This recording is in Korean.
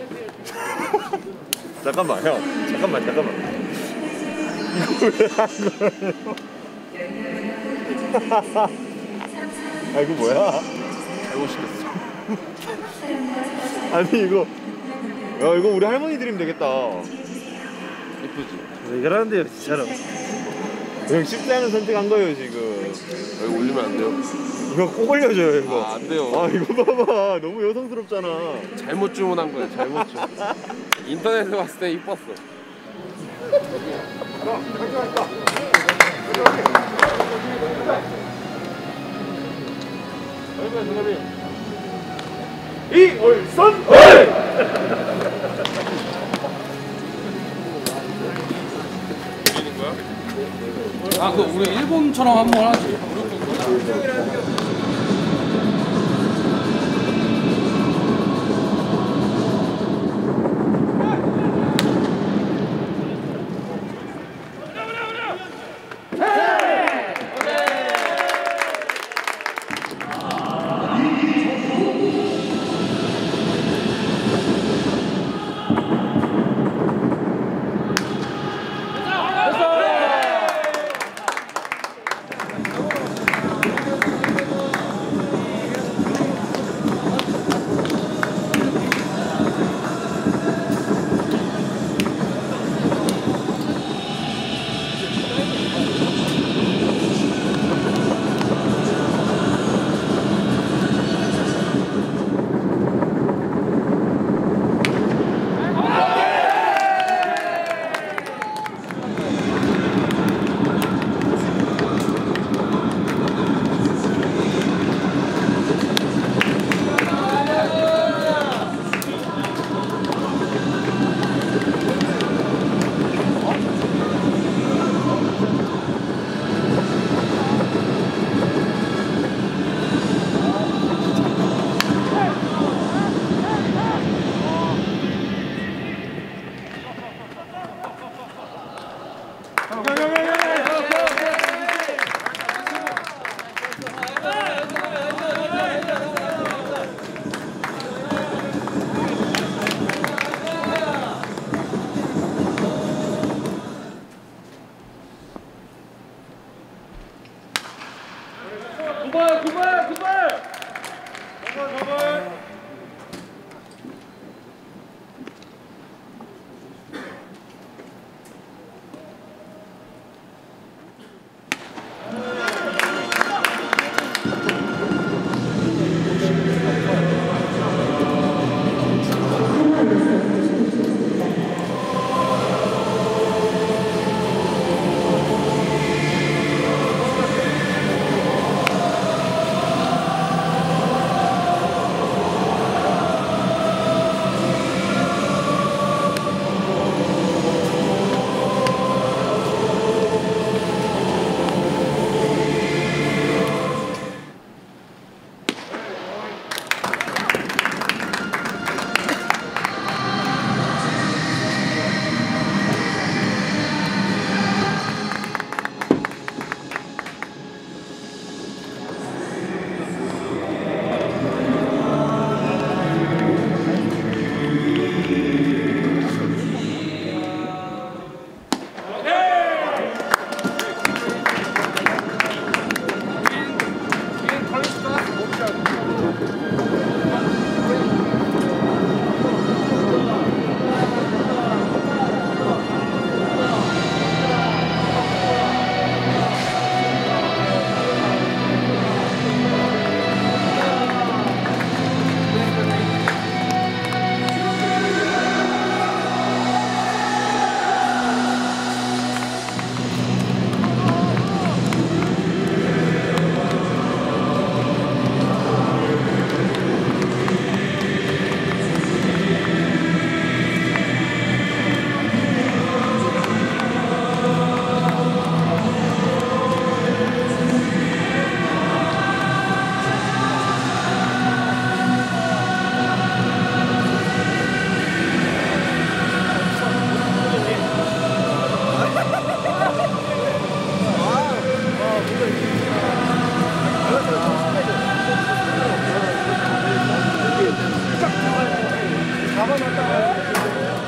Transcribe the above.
잠깐만 형. 잠깐만. 이거 왜 한 거예요? 아 이거 뭐야? 잘못 시켰어. 아니 이거 야 이거 우리 할머니 드리면 되겠다. 이쁘지? 왜 그러는데요 진짜로. 형 쉽지 않은 선택한 거예요 지금. 여기 올리면 안 돼요? 이거 꼭 올려줘요 이거. 아, 안 돼요. 아 이거 봐봐 너무 여성스럽잖아. 잘못 주문한 거야, 잘못 주문. 인터넷에 봤을 때 이뻤어. 이올선! 아, 그 우리 일본처럼 한번 하지. 잡아놨다가